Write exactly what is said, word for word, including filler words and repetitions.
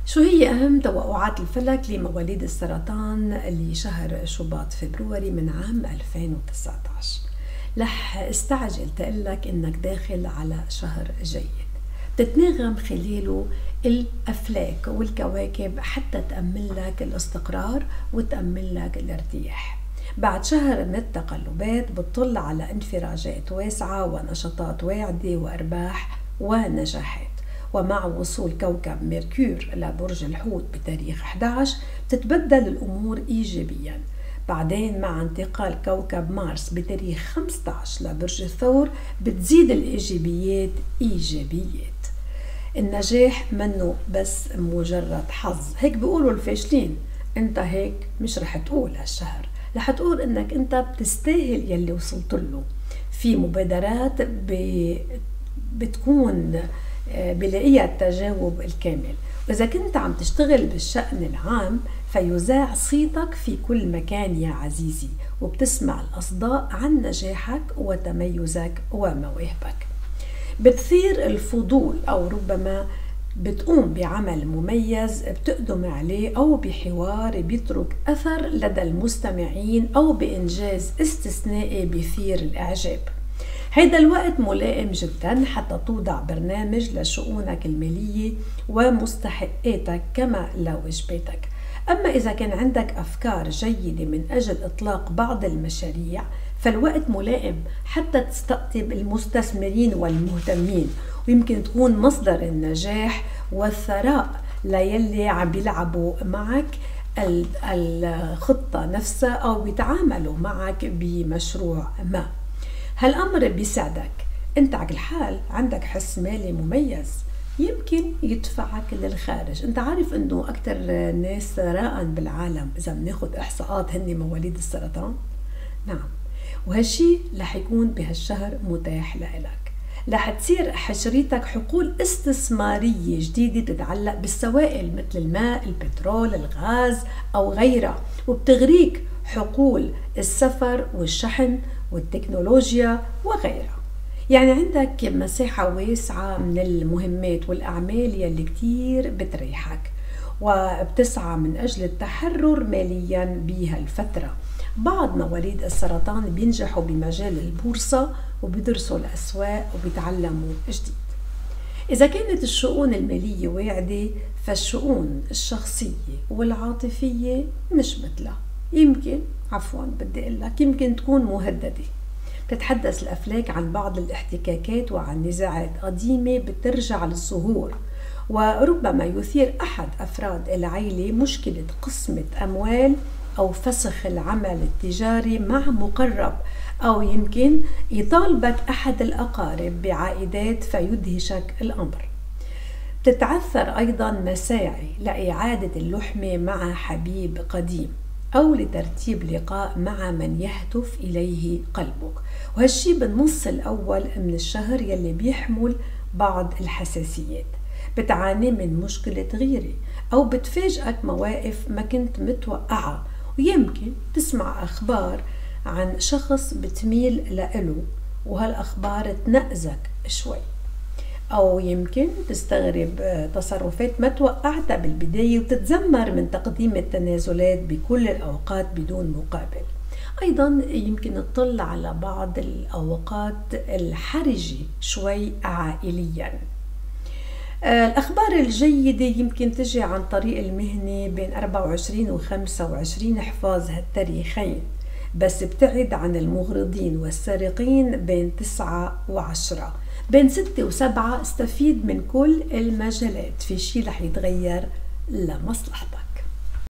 شو هي أهم توقعات الفلك لمواليد السرطان لشهر شباط فبراير من عام ألفين وتسعة عشر؟ رح استعجل تقلك إنك داخل على شهر جيد تتناغم خلاله الأفلاك والكواكب حتى تأمن لك الاستقرار وتأمن لك الارتياح. بعد شهر من التقلبات بتطل على انفراجات واسعة ونشاطات واعدة وأرباح ونجاحات، ومع وصول كوكب ميركور لبرج الحوت بتاريخ أحد عشر تتبدل الأمور إيجابياً. بعدين مع انتقال كوكب مارس بتاريخ خمسة عشر لبرج الثور بتزيد الإيجابيات إيجابيات. النجاح منه بس مجرد حظ، هيك بيقولوا الفاشلين. انت هيك مش رح تقول هالشهر، رح تقول انك انت بتستاهل يلي وصلت له. في مبادرات ب... بتكون بلاقيها التجاوب الكامل، وإذا كنت عم تشتغل بالشأن العام فيذاع صيتك في كل مكان يا عزيزي، وبتسمع الأصداء عن نجاحك وتميزك ومواهبك. بتثير الفضول أو ربما بتقوم بعمل مميز بتقدم عليه أو بحوار بيترك أثر لدى المستمعين أو بإنجاز استثنائي بيثير الإعجاب. هيدا الوقت ملائم جدا حتى توضع برنامج لشؤونك المالية ومستحقاتك كما لواجباتك. أما إذا كان عندك أفكار جيدة من أجل إطلاق بعض المشاريع فالوقت ملائم حتى تستقطب المستثمرين والمهتمين، ويمكن تكون مصدر النجاح والثراء ليلي عم بيلعبوا معك الخطة نفسها أو بيتعاملوا معك بمشروع ما. هالأمر بيساعدك. انت على الحال عندك حس مالي مميز يمكن يدفعك للخارج. انت عارف انه اكتر ناس ثراء بالعالم اذا بناخد احصاءات هن مواليد السرطان؟ نعم، وهالشي رح يكون بهالشهر متاح لك. رح تصير حشريتك حقول استثمارية جديدة تتعلق بالسوائل مثل الماء، البترول، الغاز او غيرها، وبتغريك حقول السفر والشحن والتكنولوجيا وغيرها. يعني عندك مساحة واسعة من المهمات والأعمال يلي كتير بتريحك، وبتسعى من أجل التحرر ماليا بهالفترة. بعض مواليد السرطان بينجحوا بمجال البورصة وبيدرسوا الأسواق وبيتعلموا جديد. إذا كانت الشؤون المالية واعدة فالشؤون الشخصية والعاطفية مش مثلها، يمكن عفوا بدي اقول لك يمكن تكون مهدده. بتتحدث الافلاك عن بعض الاحتكاكات وعن نزاعات قديمه بترجع للظهور، وربما يثير احد افراد العائله مشكله قسمه اموال او فسخ العمل التجاري مع مقرب، او يمكن يطالبك احد الاقارب بعائدات فيدهشك الامر. بتتعثر ايضا مساعي لاعاده اللحمه مع حبيب قديم أو لترتيب لقاء مع من يهتف إليه قلبك، وهالشي بالنص الأول من الشهر يلي بيحمل بعض الحساسيات. بتعاني من مشكلة غيرة أو بتفاجئك مواقف ما كنت متوقعة، ويمكن تسمع أخبار عن شخص بتميل لإله وهالأخبار تنقزك شوي، أو يمكن تستغرب تصرفات ما توقعتها بالبداية وتتذمر من تقديم التنازلات بكل الأوقات بدون مقابل. أيضا يمكن تطل على بعض الأوقات الحرجة شوي عائليا. الأخبار الجيدة يمكن تجي عن طريق المهنة بين أربعة وعشرين و خمسة وعشرين، احفظ هالتاريخين، بس ابتعد عن المغرضين والسارقين بين تسعة وعشرة. بين ستة وسبعة استفيد من كل المجالات، في شي رح يتغير لمصلحتك.